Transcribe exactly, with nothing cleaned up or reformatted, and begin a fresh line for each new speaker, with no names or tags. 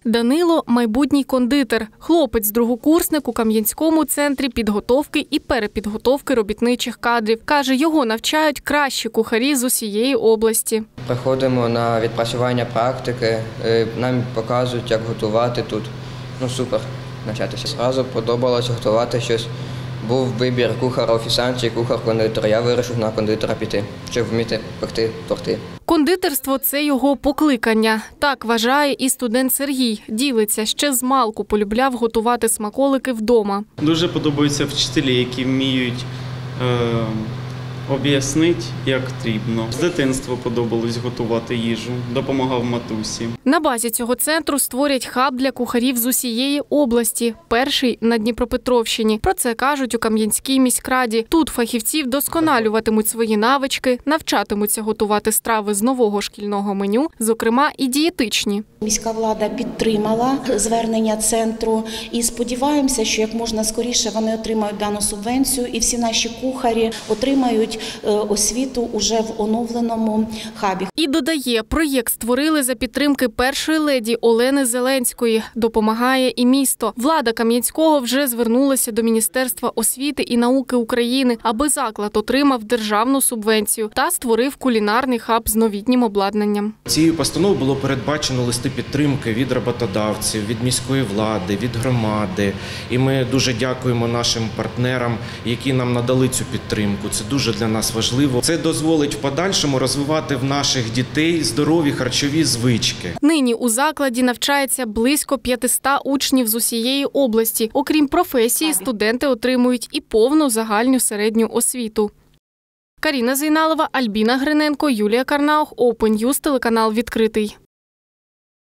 Данило – майбутній кондитер. Хлопець – другокурсник у Кам'янському центрі підготовки і перепідготовки робітничих кадрів. Каже, його навчають кращі кухарі з усієї області.
Приходимо на відпрацювання практики, нам показують, як готувати тут. Ну, супер навчатися. Зразу подобалось готувати щось. Був вибір кухар-офіціант чи кухар-кондитер. Я вирішив на кондитера піти, щоб вміти пекти торти.
Кондитерство – це його покликання. Так вважає і студент Сергій. Ділиться, ще змалку полюбляв готувати смаколики вдома.
Дуже подобаються вчителі, які вміють е, об'яснити, як потрібно. З дитинства подобалось готувати їжу, допомагав матусі.
На базі цього центру створять хаб для кухарів з усієї області. Перший – на Дніпропетровщині. Про це кажуть у Кам'янській міськраді. Тут фахівці вдосконалюватимуть свої навички, навчатимуться готувати страви з нового шкільного меню, зокрема і дієтичні.
Міська влада підтримала звернення центру і сподіваємося, що як можна скоріше вони отримають дану субвенцію і всі наші кухарі отримають освіту уже в оновленому хабі.
І додає, проєкт створили за підтримки першої леді Олени Зеленської. Допомагає і місто. Влада Кам'янського вже звернулася до Міністерства освіти і науки України, аби заклад отримав державну субвенцію та створив кулінарний хаб з новітнім обладнанням.
Цією постановою було передбачено листи підтримки від роботодавців, від міської влади, від громади. І ми дуже дякуємо нашим партнерам, які нам надали цю підтримку. Це дуже для нас важливо. Це дозволить в подальшому розвивати в наших дітей здорові харчові звички.
Нині у закладі навчається близько п'ятисот учнів з усієї області. Окрім професії, студенти отримують і повну загальну середню освіту. Каріна Зейналова, Альбіна Гриненко, Юлія Карнаух, Open News, телеканал «Відкритий».